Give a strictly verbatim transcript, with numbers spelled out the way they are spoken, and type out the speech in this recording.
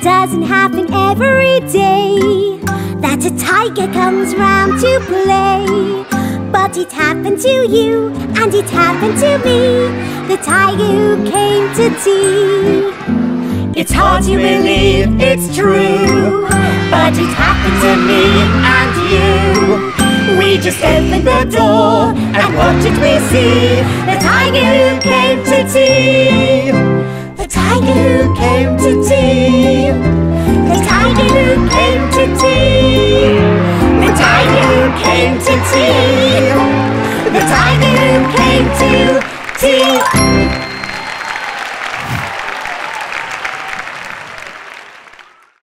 doesn't happen every day that a tiger comes round to play. But it happened to you, and it happened to me, the tiger who came to tea. It's hard to believe it's true, but it happened to me and you. We just opened the door, and what did we see? The tiger who came to tea. The tiger who came to tea. The tiger who came to tea.